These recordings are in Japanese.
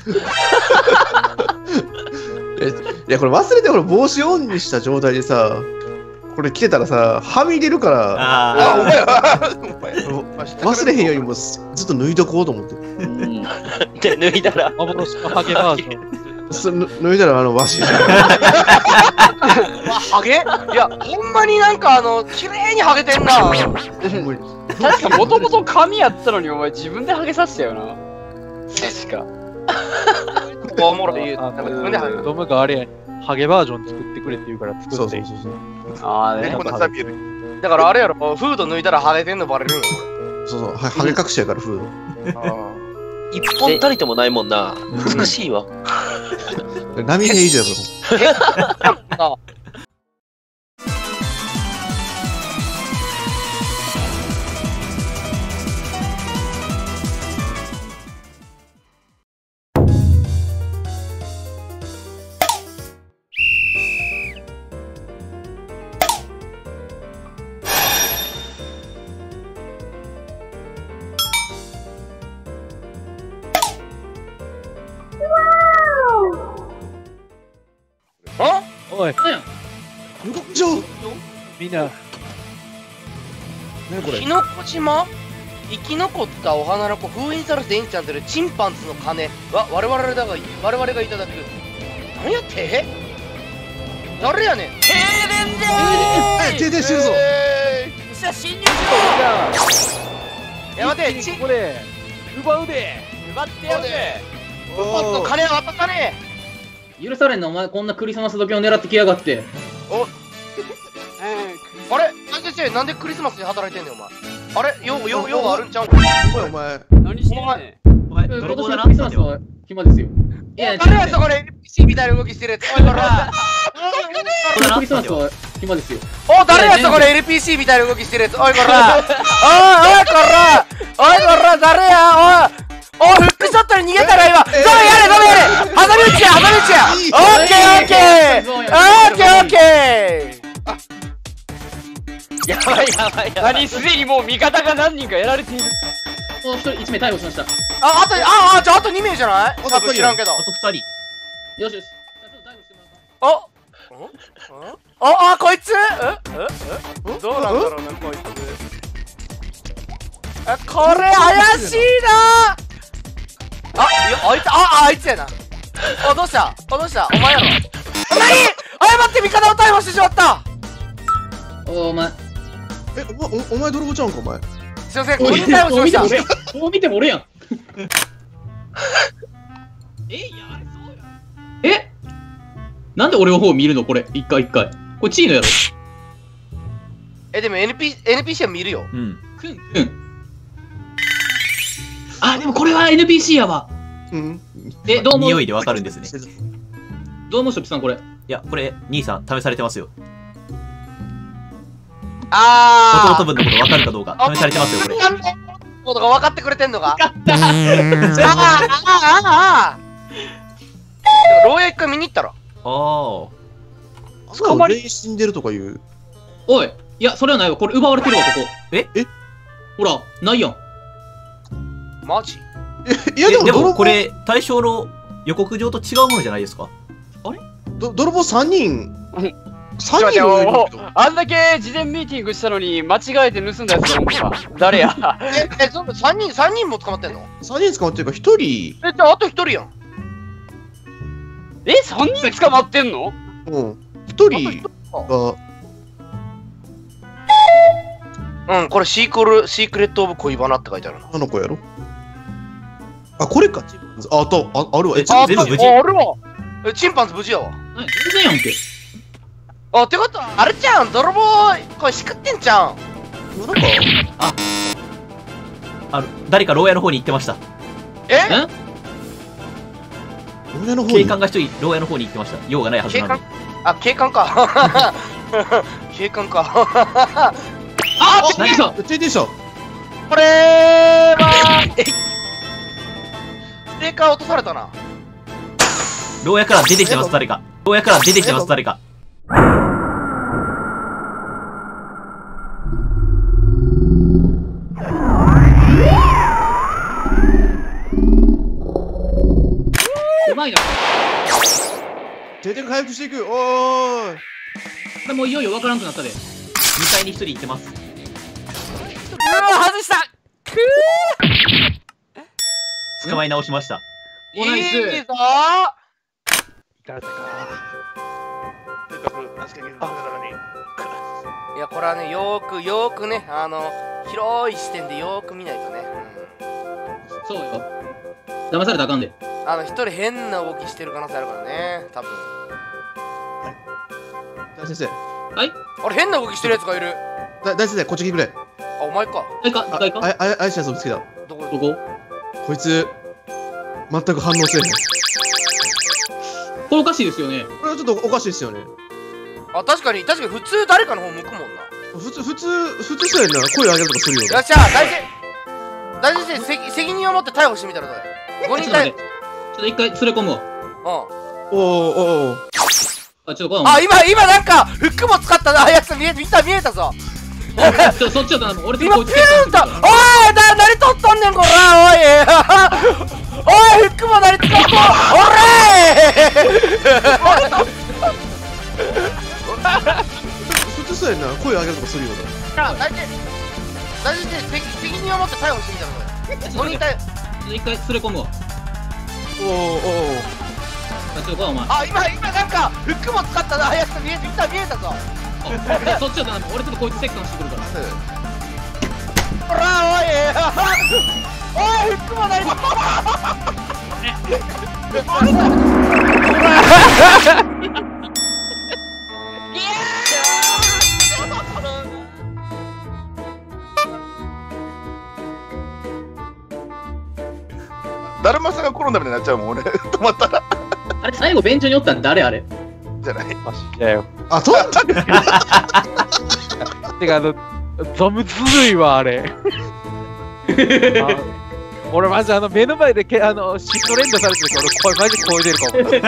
いや、これ忘れて、これ帽子オンにした状態でさ、これ着てたらさ、はみ出るから、 お前忘れへんようにもうずっと脱いどこうと思って。 で、脱いだら。 幻のハゲバージョン。 脱いだらわしじゃん。 ハゲ？いや、ほんまになんか綺麗にハゲてんな。 確かもともと髪やったのにお前自分でハゲさせたよな。確か。 おもろい。なんか自分でハゲ。 ドムがあれやハゲバージョン作ってくれって言うから作って。 そう。 ああね。 だからあれやろ、フード脱いだらハゲてんのバレるんよ。 そう、ハゲ隠しやから、フード。 一本たりともないもんな。難しいわ。 波平以上やから。 おい、 予告状みんな、 何これキノコ島生き残ったお花の子封印されてエンチャントでチンパンズの鐘は我々がいただく。何やって誰やねん。停電でー停電してるぞ。 じゃあ侵入しろ。や待て、 これ、奪うで奪ってやるぜ。おっと金は渡さね許されんのお前こんなクリスマス時を狙ってきやがって。 あれ先生なんでクリスマスで働いてんねんお前。あれ用があるんちゃうんお前何してんねん。 今年のクリスマスは暇ですよ。いや誰やそこで NPC みたいな動きしてるやつ。おいこらクリスマスは暇ですよ。 お誰やそこで NPC みたいな動きしてるやつ。おいこらおいこら誰やおいフックショットに逃げたら今。どれやれ挟み撃ちやオッケーやばい。何すでにもう味方が何人かやられている。 1人1名逮捕しました。 じゃああと2名じゃない。多分知らんけど。 あと2人。 よしよし。逮捕してもらおう。 こいつどうなんだろうなこいつ。これ怪しいな。あいつやな。どうしたお前やろ。何誤って味方を逮捕してしまった。 お前お前泥棒ちゃうんかお前。 すいません、5人逮捕しました。 こう見ても俺やん。なんで俺の方見るのこれ一回。これチーノやろ。 でも NPC は見るよ。 あ、でもこれは NPC やわ。どうも匂いでわかるんですね。 どうもショッピさんこれ。 いや、これ、兄さん、試されてますよ。弟分のことわかるかどうか、試されてますよ、これ。 ことが分かってくれてんのか。牢屋一回見に行ったら。 捕まり死んでるとか言う。 おい、いや、それはないわ。これ奪われてるわ、ここ。ほら、ないやん。 マジ？ いや、 でもこれ、対象の予告状と違うものじゃないですか。 あれ泥棒3人。 あんだけ事前ミーティングしたのに間違えて盗んだやつが誰や。 3人も捕まってんの ？3人捕まってるから1人。 じゃああと1人やん。 3人捕まってんの ？1人がこれシークレットオブ恋バナって書いてあるな。 あの子やろ。これか。あるわ。 全部無事。 あるわ。チンパンズ無事やわ。 全然やんけ。 ってことはあれちゃん、泥棒これしくってんちゃん。 誰か牢屋の方に行ってました。 牢屋の方に警官が一人牢屋の方に行ってました。用がないはずなんで。 警官か。警官か。 何さ停電した。 これはステーカー落とされたな。 牢屋から出てきてます、誰か。誰か。 うまいな。 定点回復していく。おーい。 これもういよいよわからんくなったで。 2階に1人行ってます。 外した捕まえ直しました。 おナイス。 いいぞいかれたか。 いやこれはねよーくね広い視点でよーく見ないとね、 そうよ。騙されたらあかんで。 一人変な動きしてる可能性あるからね多分。 大先生。 はい。 あれ変な動きしてるやつがいる。 大先生、こっち来てくれ。 あお前か。 一回か、一回か。 怪しいやつを見つけた。 どこどこ？ こいつ、全く反応せえへん。 これおかしいですよね。 これはちょっとおかしいですよね。 あ確かに普通誰かの方向くもんな。 普通そうやんな。声上げるとかするよね。 よっしゃ大先生責任を持って逮捕してみたらどうや。5人逮ちょっと一回連れ込むわ。 おー。 あ、ちょっとこあ今なんかフックも使ったなやつ見えたぞ。 そっちを頼む。俺と今ピュこいつ結ーンとおい何取っとんねんこらおいフックも何使っとん普通そうやんな。声上げるとかするよね。 大先生責任を持って逮捕してみたらどうや。5人逮捕。 ちょっと一回連れ込むわ。あ、ちょっとこいお前。 あ今なんかフックも使ったなやつ見えたぞ。 そっちを頼む。俺ちょっとこいつ折檻してくるから。 ほらおいフックも何だるまさんが転んだみたいになっちゃうもん、俺。止まったら。 あれ、最後ベンチにおったん誰あれ？ じゃない。 マジだよ。 あ、飛んだてかゾムずるいわ、あれ。俺マジ目の前でシフト連打されてる時俺声マジ声出る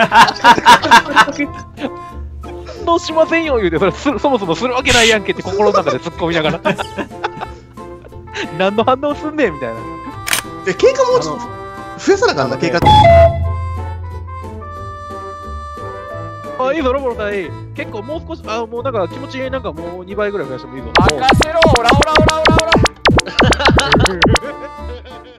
かも。どうしませんよ言うて、そもそもするわけないやんけって心の中で突っ込みながら。何の反応すんねんみたいな。 経過もうちょっと増やさなあかんな、経過。 あ、いいぞ、ロボロ隊。結構もう少し、もうなんか気持ちなんかもう2倍ぐらい増やしてもいいぞ。 任せろオラオラ